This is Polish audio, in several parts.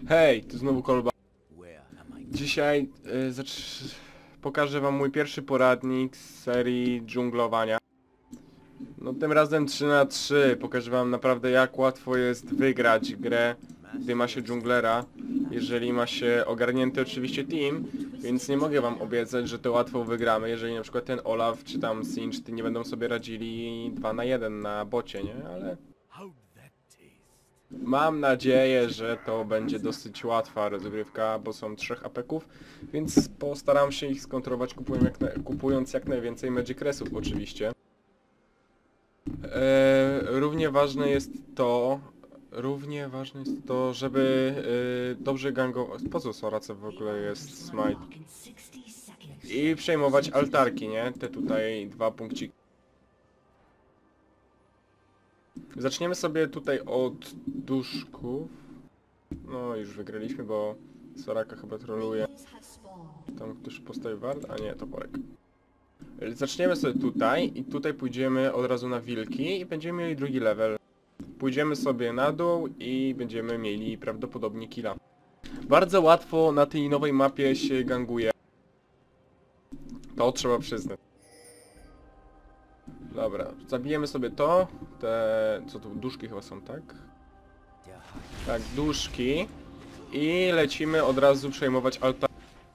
Hej, tu znowu Kolba. Dzisiaj pokażę wam mój pierwszy poradnik z serii dżunglowania. No tym razem 3 na 3. Pokażę wam naprawdę jak łatwo jest wygrać grę, gdy ma się dżunglera. Jeżeli ma się ogarnięty oczywiście team, więc nie mogę wam obiecać, że to łatwo wygramy, jeżeli na przykład ten Olaf czy tam Singed nie będą sobie radzili 2 na 1 na bocie, nie? Ale mam nadzieję, że to będzie dosyć łatwa rozgrywka, bo są 3 apeków, więc postaram się ich skontrować kupując jak najwięcej Magic Resów oczywiście. Równie ważne jest to, żeby dobrze gangować. Po co Sorace w ogóle jest smite? I przejmować altarki, nie? Te tutaj 2 punkciki. Zaczniemy sobie tutaj od duszków. No już wygraliśmy, bo Soraka chyba troluje. Tam ktoś postawił ward? A nie, toporek. Zaczniemy sobie tutaj i tutaj pójdziemy od razu na wilki i będziemy mieli drugi level. Pójdziemy sobie na dół i będziemy mieli prawdopodobnie killa. Bardzo łatwo na tej nowej mapie się ganguje. To trzeba przyznać. Dobra, zabijemy sobie to. Co tu, duszki chyba są, tak? Tak, duszki. I lecimy od razu przejmować altar.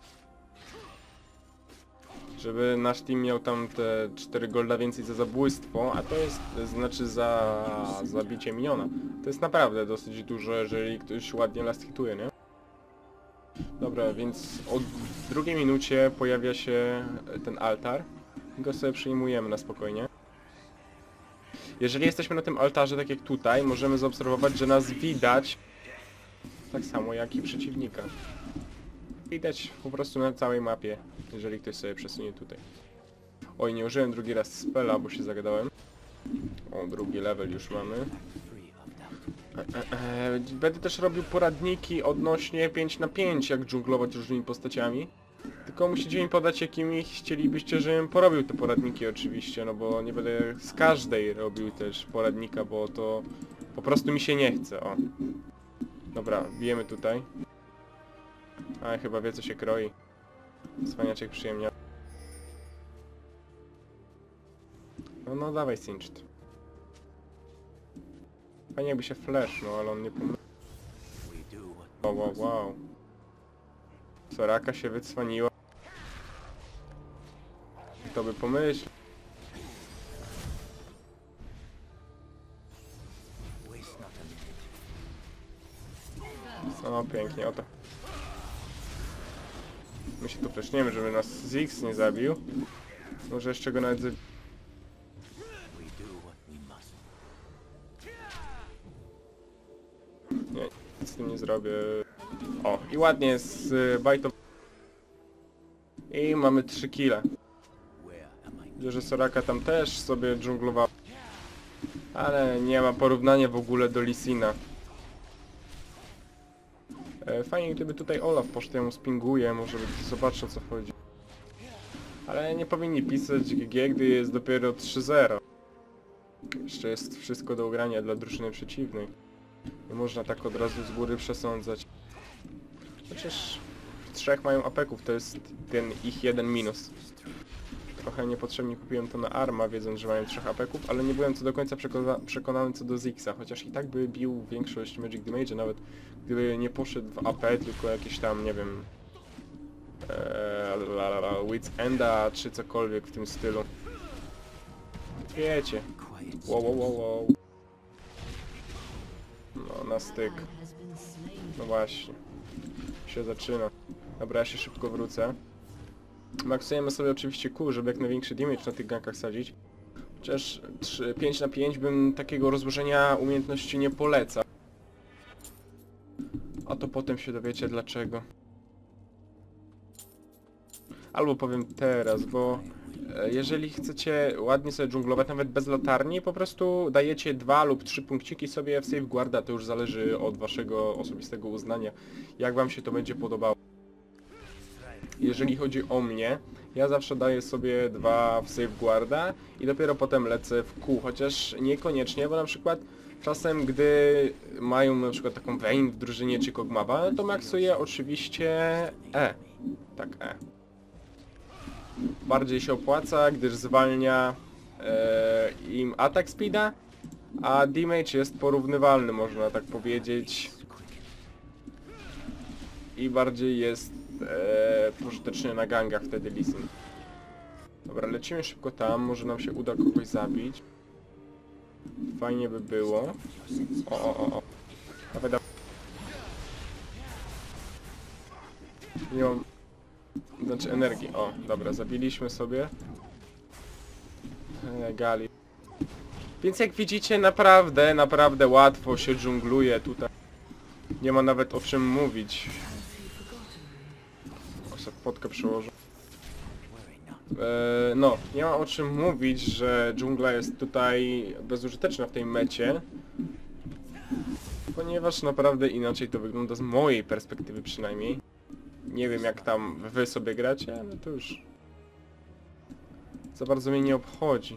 Żeby nasz team miał tam te 4 golda więcej za zabójstwo, a to jest, znaczy za zabicie miniona. To jest naprawdę dosyć dużo, jeżeli ktoś ładnie last hituje, nie? Dobra, więc od drugiej minucie pojawia się ten altar. I go sobie przyjmujemy na spokojnie. Jeżeli jesteśmy na tym altarze, tak jak tutaj, możemy zaobserwować, że nas widać tak samo jak i przeciwnika. Widać po prostu na całej mapie, jeżeli ktoś sobie przesunie tutaj. Oj, nie użyłem drugi raz spela, bo się zagadałem. O, drugi level już mamy. Będę też robił poradniki odnośnie 5 na 5, jak dżunglować różnymi postaciami. Tylko musicie mi podać, jakimi chcielibyście, żebym porobił te poradniki oczywiście, no bo nie będę z każdej robił też poradnika, bo to po prostu mi się nie chce, o. Dobra, bijemy tutaj. A chyba wie, co się kroi. Cwaniaczek przyjemnia. No dawaj, Singed. Fajnie jakby się flashnął, ale on nie pomyślał. Wow. Soraka się wycwaniła. Kto by pomyślał? No pięknie, oto. My się tu flashniemy, żeby nas Ziggs nie zabił. Może jeszcze go nawet nie, nic z tym nie zrobię. O, i ładnie z bajtą. I mamy 3 kile. Widzę, że Soraka tam też sobie dżunglował. Ale nie ma porównania w ogóle do Lee Sina. Fajnie gdyby tutaj Olaf poszedł, ja mu spinguję, może zobaczę o co chodzi. Ale nie powinni pisać GG, gdy jest dopiero 3-0. Jeszcze jest wszystko do ugrania dla drużyny przeciwnej. Nie można tak od razu z góry przesądzać. Chociaż 3 mają apeków, to jest ten ich jeden minus. Trochę niepotrzebnie kupiłem to na Arma, wiedząc, że mają 3 apeków, ale nie byłem co do końca przekonany co do Ziggsa, chociaż i tak by bił większość Magic Damage, nawet gdyby nie poszedł w AP, tylko jakieś tam, nie wiem, Wits Enda, czy cokolwiek w tym stylu. Wiecie. Wow. No, na styk. No właśnie. Się zaczyna. Dobra, ja się szybko wrócę. Maksujemy sobie oczywiście Q, żeby jak największy damage na tych gankach sadzić. Chociaż 5 na 5 bym takiego rozłożenia umiejętności nie polecał. A to potem się dowiecie dlaczego. Albo powiem teraz, bo jeżeli chcecie ładnie sobie dżunglować, nawet bez latarni, po prostu dajecie 2 lub 3 punkciki sobie w safeguarda, to już zależy od waszego osobistego uznania, jak wam się to będzie podobało. Jeżeli chodzi o mnie, Ja zawsze daję sobie 2 w safeguarda i dopiero potem lecę w Q, chociaż niekoniecznie, bo na przykład czasem gdy mają na przykład taką Vayne w drużynie czy Kog'Mawa, to maksuję oczywiście E. Tak, E. Bardziej się opłaca, gdyż zwalnia im atak speeda, a damage jest porównywalny, można tak powiedzieć. I bardziej jest pożyteczny na gangach wtedy Lee Sin. Dobra, lecimy szybko tam, może nam się uda kogoś zabić. Fajnie by było. O. Dawaj, dawaj. Nie mam... Znaczy energii. O, dobra, zabiliśmy sobie. Gali. Więc jak widzicie, naprawdę łatwo się dżungluje tutaj. Nie ma nawet o czym mówić. O, sobie potkę przyłożę. No, nie ma o czym mówić, że dżungla jest tutaj bezużyteczna w tej mecie. Ponieważ naprawdę inaczej to wygląda z mojej perspektywy przynajmniej. Nie wiem jak tam wy sobie gracie, ale to już za bardzo mnie nie obchodzi.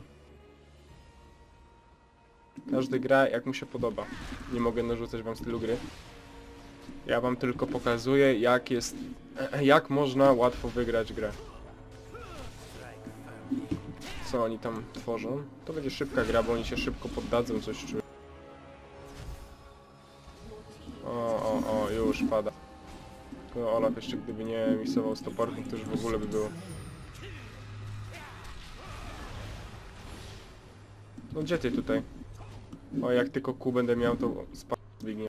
Każdy gra jak mu się podoba. Nie mogę narzucać wam stylu gry. Ja wam tylko pokazuję jak można łatwo wygrać grę. Co oni tam tworzą? To będzie szybka gra, bo oni się szybko poddadzą, coś czuję. O, już pada. Tylko Olaf jeszcze gdyby nie misował stoporków, to już w ogóle by było. No gdzie ty tutaj? O, jak tylko Q będę miał, to spadł Zbigniew.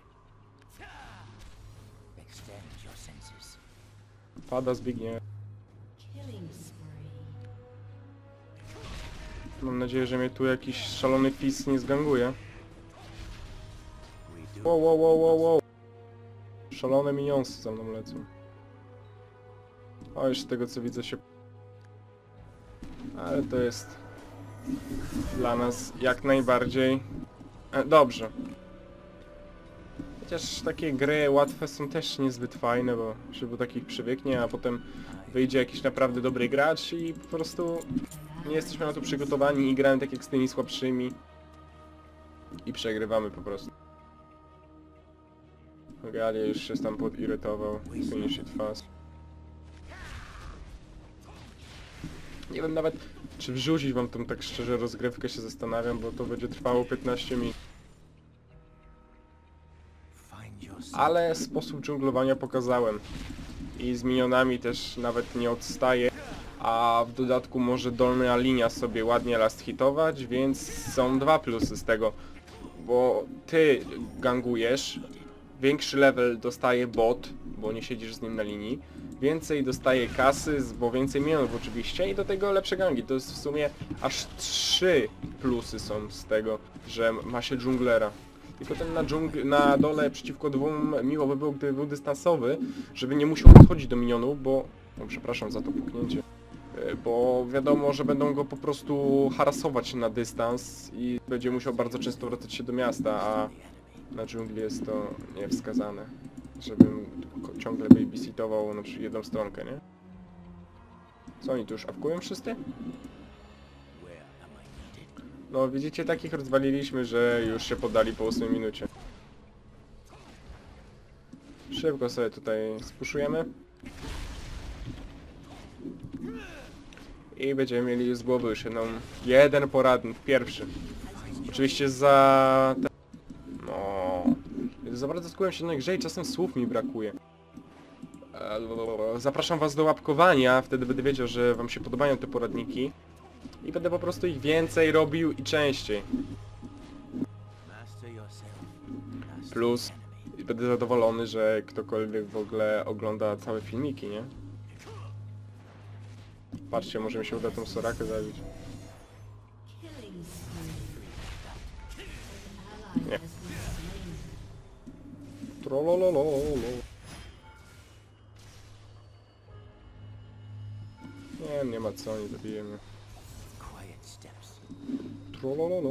Pada Zbigniew. Mam nadzieję, że mnie tu jakiś szalony fizz nie zganguje. Wow. Szalone minionsy za mną lecą. O, już z tego co widzę się... Ale to jest... dla nas jak najbardziej... dobrze. Chociaż takie gry łatwe są też niezbyt fajne, bo się do takich przywyknie, a potem wyjdzie jakiś naprawdę dobry gracz i po prostu nie jesteśmy na to przygotowani i gramy tak jak z tymi słabszymi i przegrywamy po prostu. Galia już się tam podirytował, finish it fast. Nie wiem nawet czy wrzucić wam tą tak szczerze rozgrywkę, się zastanawiam, bo to będzie trwało 15 minut. Ale sposób dżunglowania pokazałem. I z minionami też nawet nie odstaje. A w dodatku może dolna linia sobie ładnie last hitować, więc są 2 plusy z tego. Bo ty gangujesz, większy level dostaje bot, bo nie siedzisz z nim na linii. Więcej dostaje kasy, bo więcej minionów oczywiście i do tego lepsze gangi. To jest w sumie aż 3 plusy są z tego, że ma się dżunglera. Tylko ten na dole przeciwko dwóm miło by było, gdyby był dystansowy, żeby nie musiał podchodzić do minionów, bo... No, przepraszam za to puknięcie. Bo wiadomo, że będą go po prostu harasować na dystans i będzie musiał bardzo często wracać się do miasta, a na dżungli jest to niewskazane. Żebym ciągle babysitował na przykład jedną stronkę, nie? Co oni tu już awkują wszyscy? No widzicie, takich rozwaliliśmy, że już się poddali po 8 minucie. Szybko sobie tutaj spuszujemy. I będziemy mieli z głowy już jeden poradnik, pierwszy. Oczywiście za... No... Za bardzo skupiam się na grze i czasem słów mi brakuje. Zapraszam was do łapkowania, wtedy będę wiedział, że wam się podobają te poradniki. I będę po prostu ich więcej robił i częściej. Plus będę zadowolony, że ktokolwiek w ogóle ogląda całe filmiki, nie? Patrzcie, może mi się uda tą Sorakę zabić. Nie. Trollolololo. Nie ma co, nie zabijemy. Trollolololo.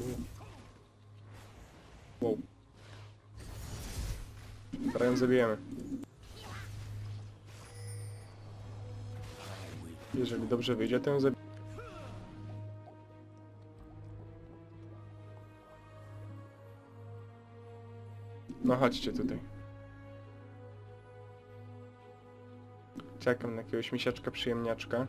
Wow. Teraz ją zabijemy. Jeżeli dobrze wyjdzie, to ją zabiję. No chodźcie tutaj. Czekam na jakiegoś misiaczka przyjemniaczka.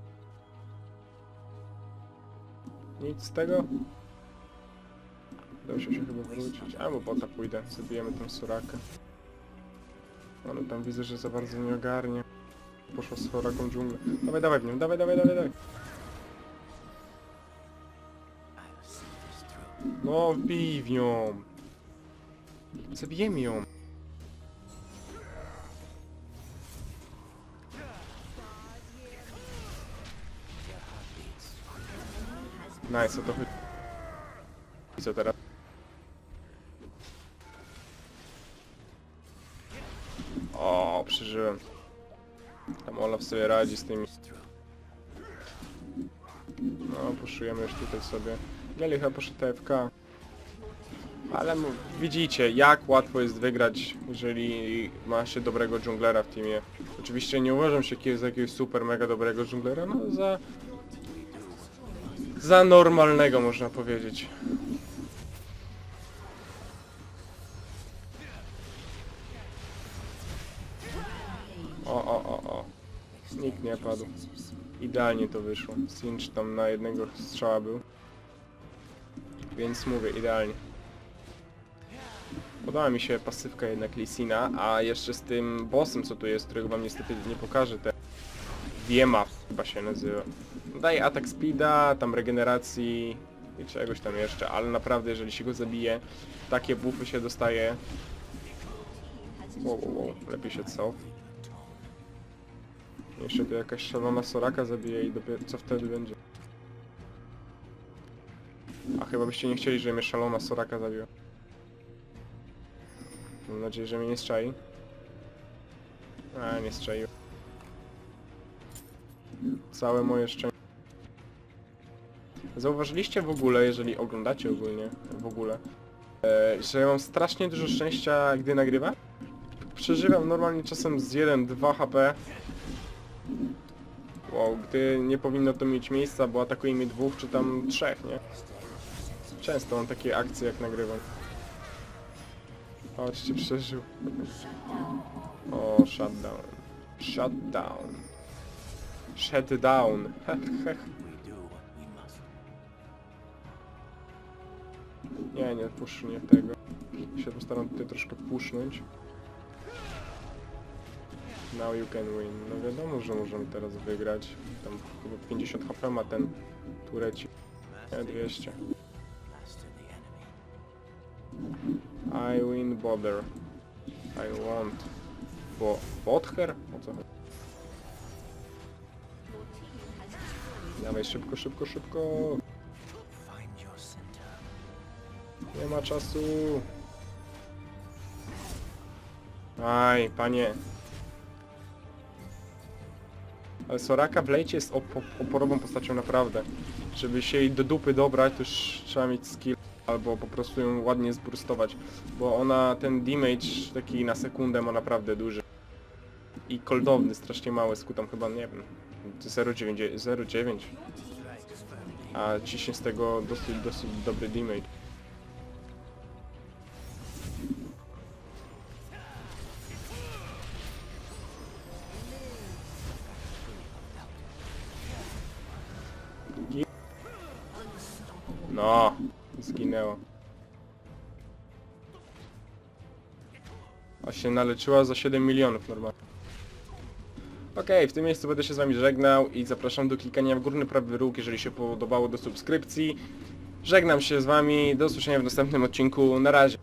Nic z tego. Udało się chyba wrócić. Albo bota pójdę. Zabijemy tą Sorakę. Ale tam widzę, że za bardzo nie ogarnie. Poszła z Soraką dżunglę. Dawaj, dawaj w nią. Dawaj, dawaj, dawaj, dawaj. No, wbij w nią. Zabijemy ją. Nice, o to chodzi. I co teraz? O, przeżyłem. Tam Olaf sobie radzi z tymi. No, puszujemy już tutaj sobie. Gali chyba poszedł TFK. Ale widzicie, jak łatwo jest wygrać, jeżeli ma się dobrego dżunglera w teamie. Oczywiście nie uważam się za jakiegoś super mega dobrego dżunglera, no za normalnego można powiedzieć. O. Nikt nie padł. Idealnie to wyszło. Sinch tam na jednego strzała był. Więc mówię, idealnie. Podoba mi się pasywka jednak Lisina, a jeszcze z tym bossem, co tu jest, którego wam niestety nie pokażę, te Diema chyba się nazywa. Daje atak speeda, tam regeneracji i czegoś tam jeszcze, ale naprawdę jeżeli się go zabije, takie buffy się dostaje. Wow, lepiej się cof. Jeszcze tu jakaś szalona Soraka zabije i dopiero co wtedy będzie? A chyba byście nie chcieli, żeby mnie szalona Soraka zabiła. Mam nadzieję, że mnie nie strzai. A, nie strzaił. Całe moje szczęście. Zauważyliście w ogóle, jeżeli oglądacie ogólnie, że ja mam strasznie dużo szczęścia, gdy nagrywam? Przeżywam normalnie czasem z 1-2 HP. Wow, gdy nie powinno to mieć miejsca, bo atakuje mi 2 czy tam 3, nie? Często mam takie akcje, jak nagrywam. Chodźcie, przeżył. O, shutdown. Shutdown. Shutdown. Nie puszczę tego. Się postaram tutaj troszkę pusznąć. Now you can win. No wiadomo, że możemy teraz wygrać. Tam chyba 50 HP ma ten tureci. Nie, 200. I win bother. I want. Bother? O co chodzi? Dawaj szybko. Nie ma czasu. Aj, panie. Ale Soraka w lejcie jest oporową postacią naprawdę. Żeby się jej do dupy dobrać, to już trzeba mieć skill. Albo po prostu ją ładnie zburstować. Bo ona, ten damage taki na sekundę ma naprawdę duży. I coldowny, strasznie mały, skutam chyba, nie wiem, 0,9. A ciśnie z tego dosyć dobry damage. No, zginęła. A się naleczyła za 7 milionów normalnie. Okej, w tym miejscu będę się z wami żegnał i zapraszam do klikania w górny prawy róg, jeżeli się podobało, do subskrypcji. Żegnam się z wami, do usłyszenia w następnym odcinku, na razie.